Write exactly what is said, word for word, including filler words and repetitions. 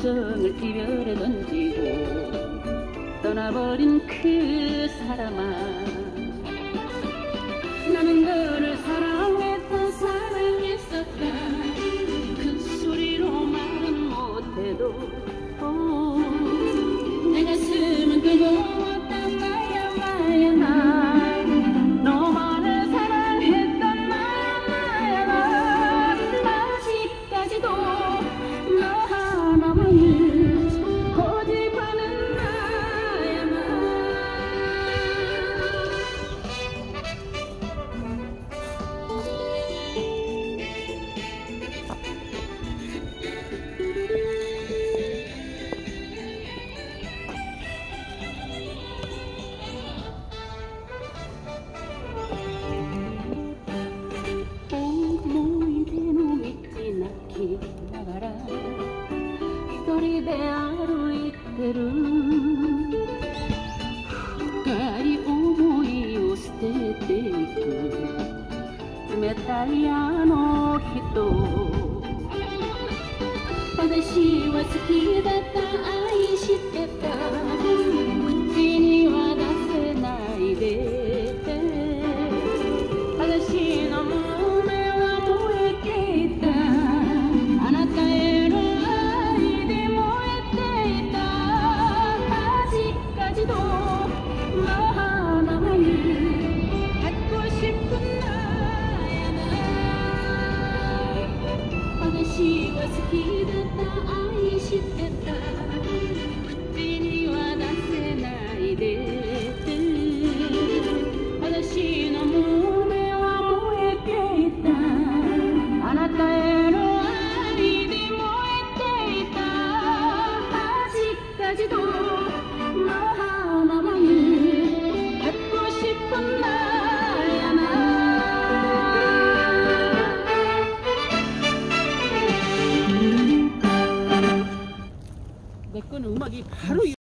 감정을 이별에 던지고 떠나버린 그 사람아, 나는 너를 사랑했다 사랑했었다 큰 소리로 말은 못해도 오, 내 가슴은 뜨거웠다 나야 나야 나 너만을 사랑했던 나야 나야 나 아직까지도 너 하나만을 고집하는 나야 나. Storie歩いてる深い思いを捨てていく冷たいあの人、私は好きだった愛してた口には出せないで私の胸は燃えていたあなたへの愛で燃えていた아직까지도 너 하나만을 갖고 싶은 나야 나私は好きだった愛してた